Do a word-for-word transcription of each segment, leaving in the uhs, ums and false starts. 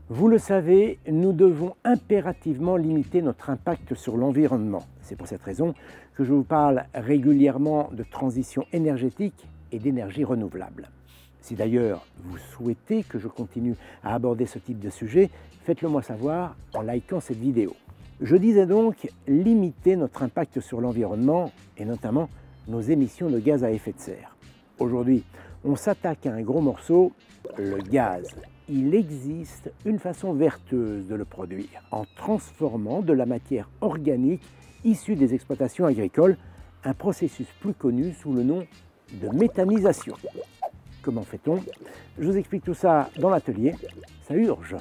Vous le savez, nous devons impérativement limiter notre impact sur l'environnement. C'est pour cette raison que je vous parle régulièrement de transition énergétique et d'énergie renouvelable. Si d'ailleurs vous souhaitez que je continue à aborder ce type de sujet, faites-le moi savoir en likant cette vidéo. Je disais donc limiter notre impact sur l'environnement et notamment nos émissions de gaz à effet de serre. Aujourd'hui, on s'attaque à un gros morceau, le gaz. Il existe une façon vertueuse de le produire, en transformant de la matière organique issue des exploitations agricoles, un processus plus connu sous le nom de méthanisation. Comment fait-on? Je vous explique tout ça dans l'atelier, ça urge.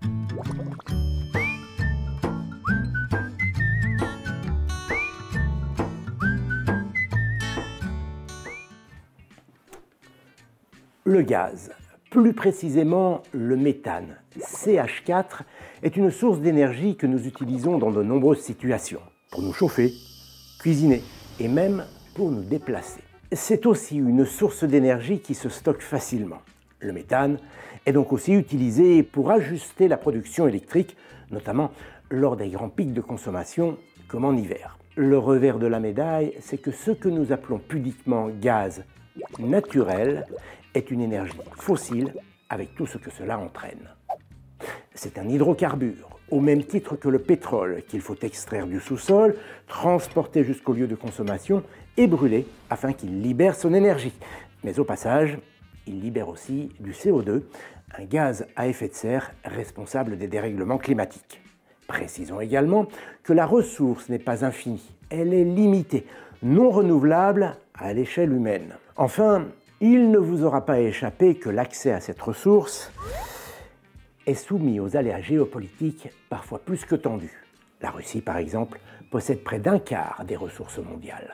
Le gaz, plus précisément le méthane, C H quatre, est une source d'énergie que nous utilisons dans de nombreuses situations, pour nous chauffer, cuisiner et même pour nous déplacer. C'est aussi une source d'énergie qui se stocke facilement. Le méthane est donc aussi utilisé pour ajuster la production électrique, notamment lors des grands pics de consommation comme en hiver. Le revers de la médaille, c'est que ce que nous appelons pudiquement gaz naturel est une énergie fossile avec tout ce que cela entraîne. C'est un hydrocarbure, au même titre que le pétrole, qu'il faut extraire du sous-sol, transporter jusqu'au lieu de consommation et brûler afin qu'il libère son énergie. Mais au passage, il libère aussi du C O deux, un gaz à effet de serre responsable des dérèglements climatiques. Précisons également que la ressource n'est pas infinie, elle est limitée, non renouvelable à l'échelle humaine. Enfin, il ne vous aura pas échappé que l'accès à cette ressource est soumis aux aléas géopolitiques parfois plus que tendus. La Russie, par exemple, possède près d'un quart des ressources mondiales.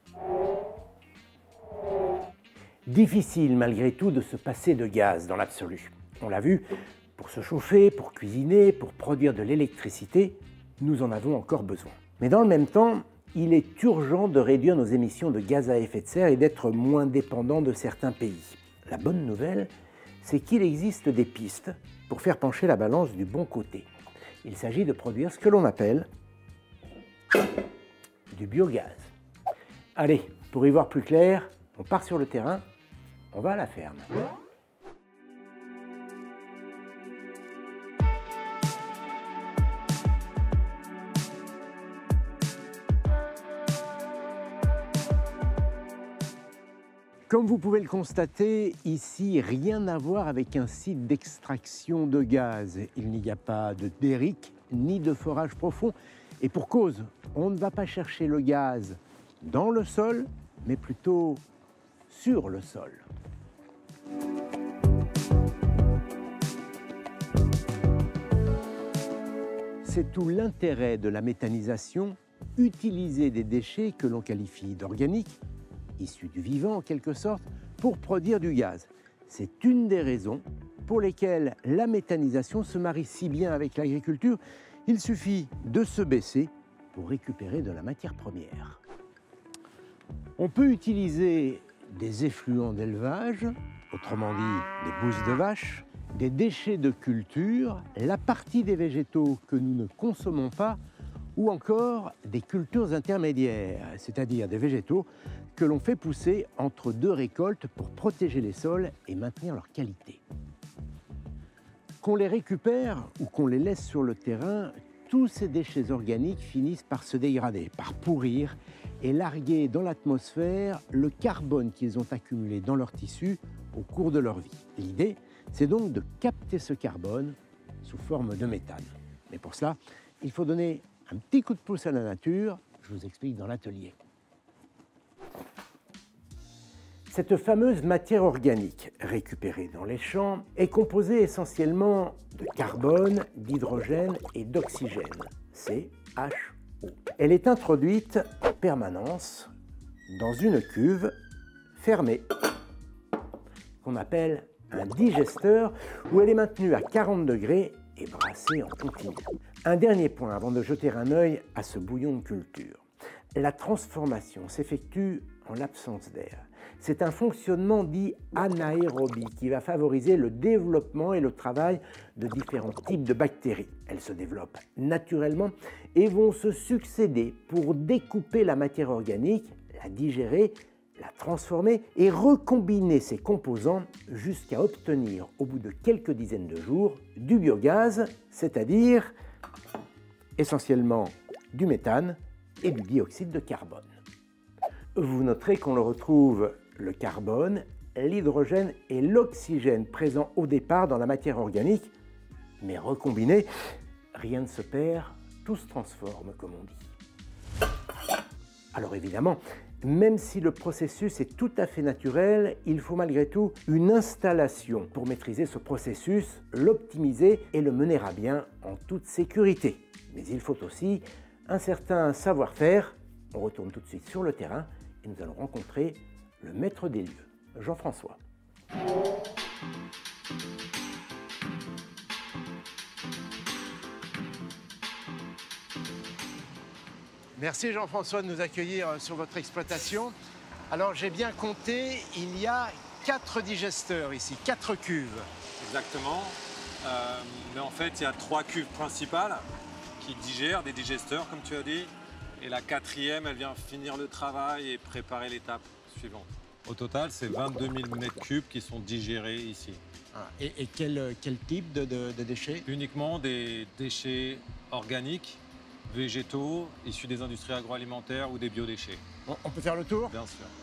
Difficile malgré tout de se passer de gaz dans l'absolu. On l'a vu, pour se chauffer, pour cuisiner, pour produire de l'électricité, nous en avons encore besoin. Mais dans le même temps, il est urgent de réduire nos émissions de gaz à effet de serre et d'être moins dépendants de certains pays. La bonne nouvelle, c'est qu'il existe des pistes pour faire pencher la balance du bon côté. Il s'agit de produire ce que l'on appelle du biogaz. Allez, pour y voir plus clair, on part sur le terrain, on va à la ferme. Comme vous pouvez le constater, ici, rien à voir avec un site d'extraction de gaz. Il n'y a pas de derrick ni de forage profond. Et pour cause, on ne va pas chercher le gaz dans le sol, mais plutôt sur le sol. C'est tout l'intérêt de la méthanisation, utiliser des déchets que l'on qualifie d'organiques, issus du vivant en quelque sorte, pour produire du gaz. C'est une des raisons pour lesquelles la méthanisation se marie si bien avec l'agriculture. Il suffit de se baisser pour récupérer de la matière première. On peut utiliser des effluents d'élevage, autrement dit des bousses de vache, des déchets de culture, la partie des végétaux que nous ne consommons pas, ou encore des cultures intermédiaires, c'est-à-dire des végétaux que l'on fait pousser entre deux récoltes pour protéger les sols et maintenir leur qualité. Qu'on les récupère ou qu'on les laisse sur le terrain, tous ces déchets organiques finissent par se dégrader, par pourrir et larguer dans l'atmosphère le carbone qu'ils ont accumulé dans leur tissu au cours de leur vie. L'idée, c'est donc de capter ce carbone sous forme de méthane. Mais pour cela, il faut donner un petit coup de pouce à la nature, je vous explique dans l'atelier. Cette fameuse matière organique récupérée dans les champs est composée essentiellement de carbone, d'hydrogène et d'oxygène, C H O. Elle est introduite en permanence dans une cuve fermée qu'on appelle un digesteur où elle est maintenue à quarante degrés et brassée en continu. Un dernier point avant de jeter un œil à ce bouillon de culture. La transformation s'effectue en l'absence d'air. C'est un fonctionnement dit anaérobie qui va favoriser le développement et le travail de différents types de bactéries. Elles se développent naturellement et vont se succéder pour découper la matière organique, la digérer, la transformer et recombiner ses composants jusqu'à obtenir au bout de quelques dizaines de jours du biogaz, c'est-à-dire essentiellement du méthane et du dioxyde de carbone. Vous noterez qu'on le retrouve le carbone, l'hydrogène et l'oxygène présents au départ dans la matière organique, mais recombinés, rien ne se perd, tout se transforme comme on dit. Alors évidemment, même si le processus est tout à fait naturel, il faut malgré tout une installation pour maîtriser ce processus, l'optimiser et le mener à bien en toute sécurité. Mais il faut aussi un certain savoir-faire. On retourne tout de suite sur le terrain et nous allons rencontrer le maître des lieux, Jean-François. Merci Jean-François de nous accueillir sur votre exploitation. Alors j'ai bien compté, il y a quatre digesteurs ici, quatre cuves. Exactement. Euh, mais en fait, il y a trois cuves principales qui digèrent, des digesteurs comme tu as dit. Et la quatrième, elle vient finir le travail et préparer l'étape suivante. Au total, c'est vingt-deux mille mètres cubes qui sont digérés ici. Ah, et et quel, quel type de, de, de déchets? Uniquement des déchets organiques, végétaux, issus des industries agroalimentaires ou des biodéchets. On, on peut faire le tour? Bien sûr.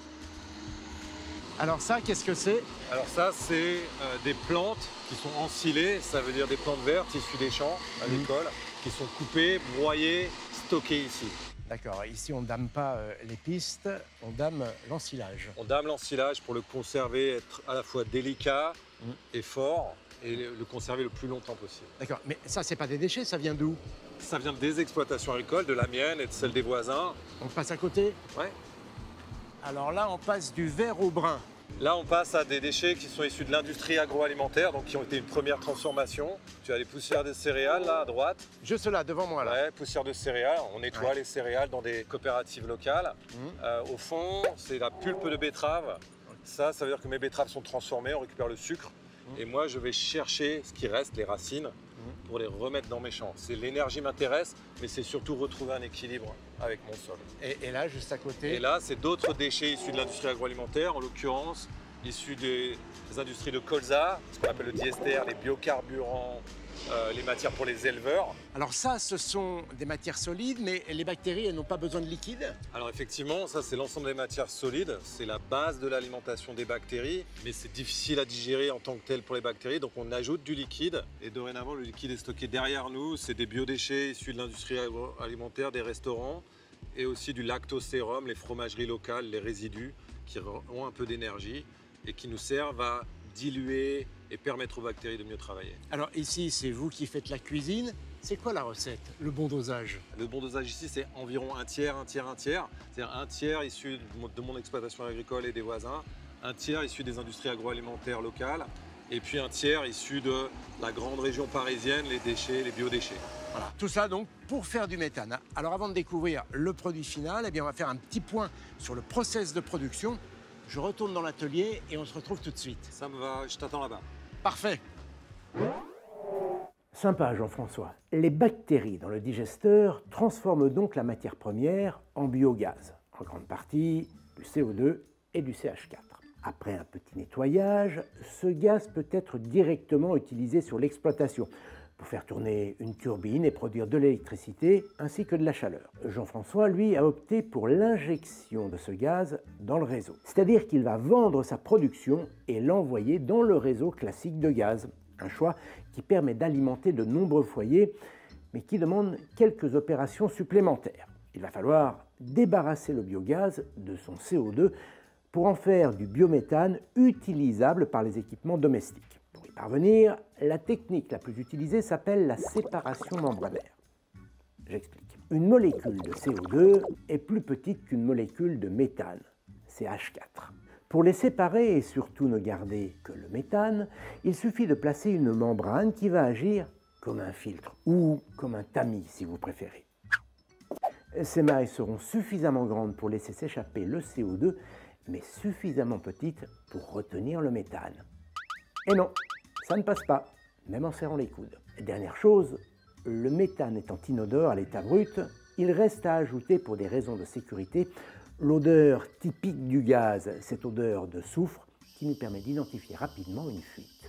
Alors ça, qu'est-ce que c'est? Alors ça, c'est euh, des plantes qui sont ensilées, ça veut dire des plantes vertes issues des champs à Mmh. l'école, qui sont coupées, broyées, stockées ici. D'accord, ici on ne dame pas euh, les pistes, on dame l'ensilage. On dame l'ensilage pour le conserver, être à la fois délicat Mmh. et fort, et le le conserver le plus longtemps possible. D'accord, mais ça, c'est pas des déchets, ça vient d'où? Ça vient des exploitations agricoles, de la mienne et de celle des voisins. On passe à côté? Ouais. Alors là, on passe du vert au brun. Là, on passe à des déchets qui sont issus de l'industrie agroalimentaire, donc qui ont été une première transformation. Tu as les poussières de céréales, là, à droite. Juste là, devant moi, là. Ouais, poussières de céréales. On nettoie Ouais. les céréales dans des coopératives locales. Mmh. Euh, au fond, c'est la pulpe de betterave. Ça, ça veut dire que mes betteraves sont transformées, on récupère le sucre. Mmh. Et moi, je vais chercher ce qui reste, les racines, pour les remettre dans mes champs. C'est l'énergie m'intéresse, mais c'est surtout retrouver un équilibre avec mon sol. Et, et là, juste à côté. Et là, c'est d'autres déchets issus de l'industrie agroalimentaire, en l'occurrence issus des, des industries de colza, ce qu'on appelle le diester, les biocarburants, euh, les matières pour les éleveurs. Alors ça, ce sont des matières solides, mais les bactéries, elles n'ont pas besoin de liquide. Alors effectivement, ça c'est l'ensemble des matières solides, c'est la base de l'alimentation des bactéries, mais c'est difficile à digérer en tant que tel pour les bactéries, donc on ajoute du liquide. Et dorénavant, le liquide est stocké derrière nous, c'est des biodéchets issus de l'industrie alimentaire, des restaurants, et aussi du lactosérum, les fromageries locales, les résidus qui ont un peu d'énergie et qui nous servent à diluer et permettre aux bactéries de mieux travailler. Alors ici, c'est vous qui faites la cuisine. C'est quoi la recette, le bon dosage? Le bon dosage ici, c'est environ un tiers, un tiers, un tiers. C'est-à-dire un tiers issu de mon- de mon exploitation agricole et des voisins, un tiers issu des industries agroalimentaires locales, et puis un tiers issu de la grande région parisienne, les déchets, les biodéchets. Voilà, tout ça donc pour faire du méthane. Alors avant de découvrir le produit final, eh bien on va faire un petit point sur le process de production. Je retourne dans l'atelier et on se retrouve tout de suite. Ça me va, je t'attends là-bas. Parfait. Sympa, Jean-François. Les bactéries dans le digesteur transforment donc la matière première en biogaz, en grande partie du C O deux et du C H quatre. Après un petit nettoyage, ce gaz peut être directement utilisé sur l'exploitation pour faire tourner une turbine et produire de l'électricité ainsi que de la chaleur. Jean-François, lui, a opté pour l'injection de ce gaz dans le réseau. C'est-à-dire qu'il va vendre sa production et l'envoyer dans le réseau classique de gaz. Un choix qui permet d'alimenter de nombreux foyers, mais qui demande quelques opérations supplémentaires. Il va falloir débarrasser le biogaz de son C O deux pour en faire du biométhane utilisable par les équipements domestiques. Pour y parvenir, la technique la plus utilisée s'appelle la séparation membranaire. J'explique. Une molécule de C O deux est plus petite qu'une molécule de méthane, C H quatre. Pour les séparer et surtout ne garder que le méthane, il suffit de placer une membrane qui va agir comme un filtre ou comme un tamis si vous préférez. Ces mailles seront suffisamment grandes pour laisser s'échapper le C O deux mais suffisamment petite pour retenir le méthane. Et non, ça ne passe pas, même en serrant les coudes. Dernière chose, le méthane étant inodore à l'état brut, il reste à ajouter pour des raisons de sécurité l'odeur typique du gaz, cette odeur de soufre qui nous permet d'identifier rapidement une fuite.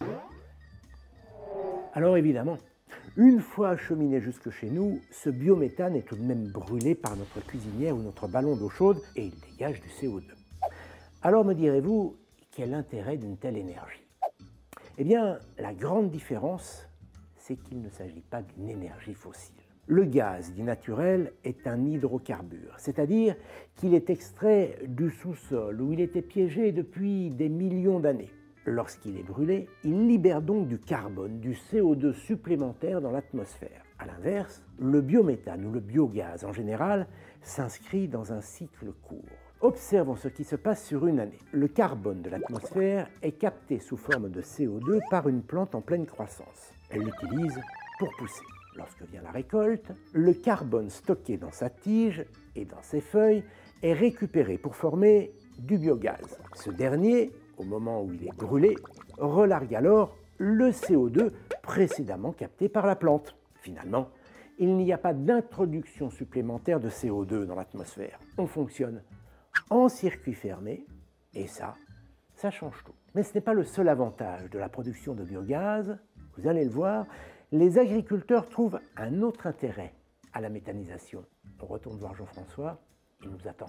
Alors évidemment, une fois acheminé jusque chez nous, ce biométhane est tout de même brûlé par notre cuisinière ou notre ballon d'eau chaude et il dégage du C O deux. Alors me direz-vous, quel intérêt d'une telle énergie? Eh bien, la grande différence, c'est qu'il ne s'agit pas d'une énergie fossile. Le gaz dit naturel est un hydrocarbure, c'est-à-dire qu'il est extrait du sous-sol où il était piégé depuis des millions d'années. Lorsqu'il est brûlé, il libère donc du carbone, du C O deux supplémentaire dans l'atmosphère. A l'inverse, le biométhane ou le biogaz en général s'inscrit dans un cycle court. Observons ce qui se passe sur une année. Le carbone de l'atmosphère est capté sous forme de C O deux par une plante en pleine croissance. Elle l'utilise pour pousser. Lorsque vient la récolte, le carbone stocké dans sa tige et dans ses feuilles est récupéré pour former du biogaz. Ce dernier, au moment où il est brûlé, relargue alors le C O deux précédemment capté par la plante. Finalement, il n'y a pas d'introduction supplémentaire de C O deux dans l'atmosphère. On fonctionne en circuit fermé et ça, ça change tout. Mais ce n'est pas le seul avantage de la production de biogaz. Vous allez le voir, les agriculteurs trouvent un autre intérêt à la méthanisation. On retourne voir Jean-François, il nous attend.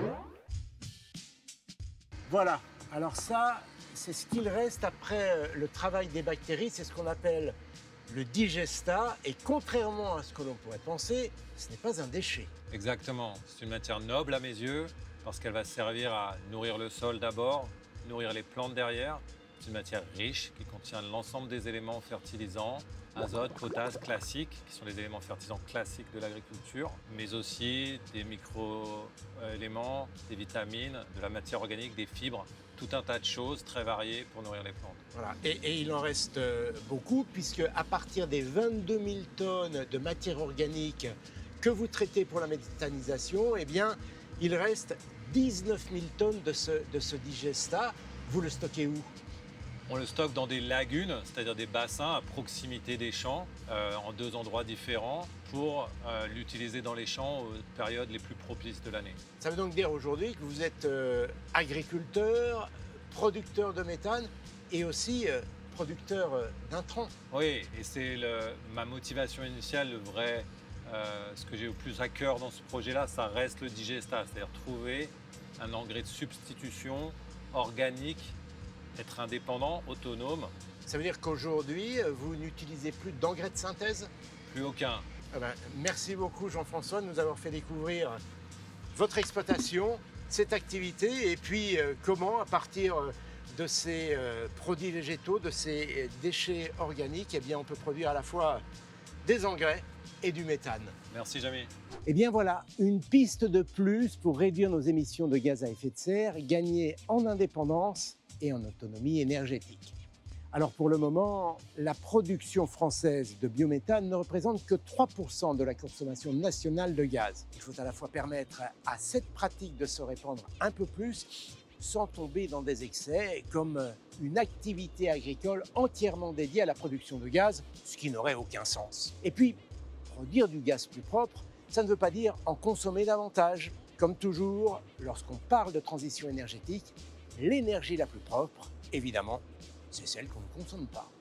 Voilà, alors ça, c'est ce qu'il reste après le travail des bactéries, c'est ce qu'on appelle le digestat, et contrairement à ce que l'on pourrait penser, ce n'est pas un déchet. Exactement, c'est une matière noble à mes yeux, parce qu'elle va servir à nourrir le sol d'abord, nourrir les plantes derrière. C'est une matière riche qui contient l'ensemble des éléments fertilisants, azote, potasse classiques, qui sont les éléments fertilisants classiques de l'agriculture, mais aussi des micro-éléments, des vitamines, de la matière organique, des fibres, tout un tas de choses très variées pour nourrir les plantes. Voilà. Et, et il en reste beaucoup, puisque à partir des vingt-deux mille tonnes de matière organique que vous traitez pour la méthanisation, eh bien, il reste dix-neuf mille tonnes de ce, de ce digestat. Vous le stockez où? On le stocke dans des lagunes, c'est-à-dire des bassins à proximité des champs, euh, en deux endroits différents, pour euh, l'utiliser dans les champs aux périodes les plus propices de l'année. Ça veut donc dire aujourd'hui que vous êtes euh, agriculteur, producteur de méthane et aussi euh, producteur euh, d'intrants. Oui, et c'est ma motivation initiale, le vrai, euh, ce que j'ai au plus à cœur dans ce projet-là, ça reste le digestat, c'est-à-dire trouver un engrais de substitution organique, être indépendant, autonome. Ça veut dire qu'aujourd'hui, vous n'utilisez plus d'engrais de synthèse? Plus aucun. Eh ben, merci beaucoup Jean-François de nous avoir fait découvrir votre exploitation, cette activité et puis euh, comment à partir de ces euh, produits végétaux, de ces déchets organiques, eh bien, on peut produire à la fois des engrais et du méthane. Merci Jamy. Eh bien voilà, une piste de plus pour réduire nos émissions de gaz à effet de serre, gagner en indépendance et en autonomie énergétique. Alors pour le moment, la production française de biométhane ne représente que trois pour cent de la consommation nationale de gaz. Il faut à la fois permettre à cette pratique de se répandre un peu plus sans tomber dans des excès comme une activité agricole entièrement dédiée à la production de gaz, ce qui n'aurait aucun sens. Et puis, produire du gaz plus propre, ça ne veut pas dire en consommer davantage. Comme toujours, lorsqu'on parle de transition énergétique, l'énergie la plus propre, évidemment, c'est celle qu'on ne consomme pas.